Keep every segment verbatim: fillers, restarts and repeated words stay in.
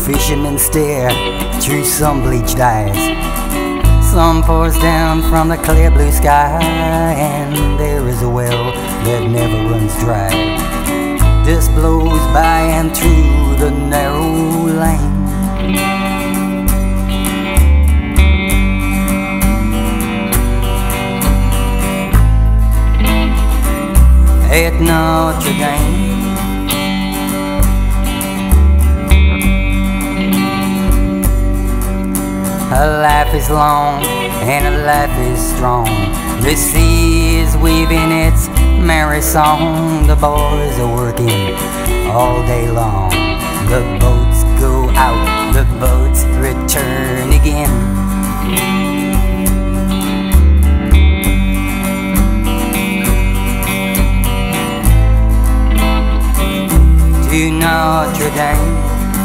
fishermen stare through some bleached eyes. Sun pours down from the clear blue sky, and there is a well that never runs dry. Dust blows by and through the narrow lane. At Notre Dame, a life is long and a life is strong. The sea is weaving its merry song. The boys are working all day long. The boats go out, the boats return again. To Notre Dame,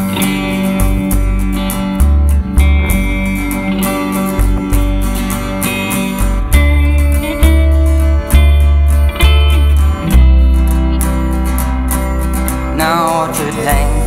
Notre Dame.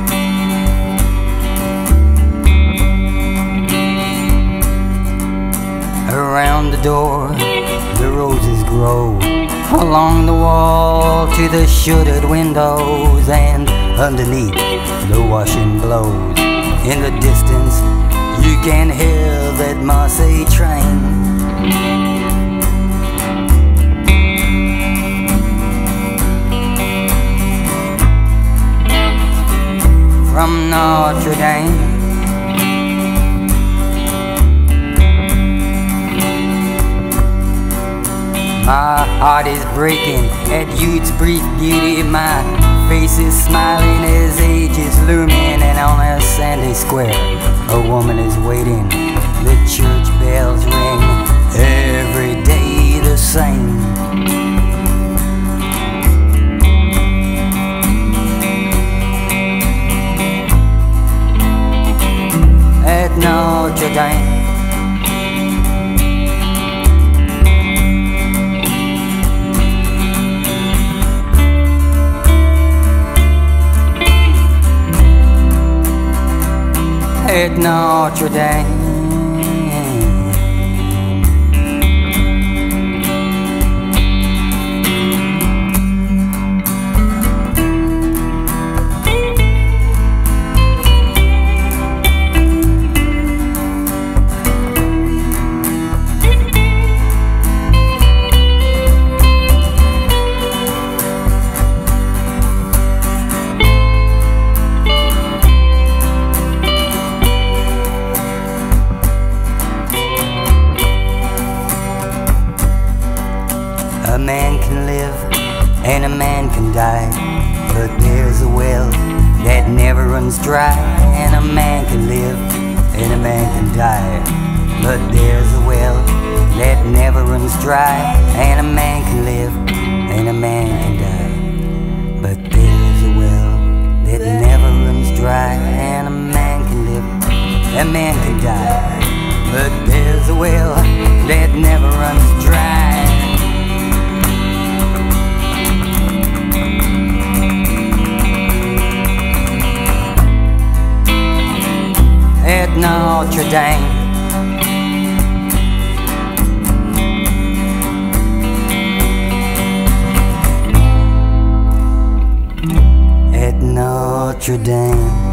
Around the door, the roses grow, along the wall to the shuttered windows, and underneath the washing blows. In the distance, you can hear that Marseilles train. From Notre Dame, my heart is breaking at youth's brief beauty. My face is smiling as age is looming, and on a sandy square a woman is waiting. The church bells ring every day the same. At Notre Dame, at Notre Dame. A man can live and a man can die, but there's a well that never runs dry. And a man can live and a man can die, but there's a well that never runs dry. And a man can live and a man can die, but there's a well that never runs dry. And a man can live, a man can die, but there's a well that never runs dry. At Notre Dame, at Notre Dame.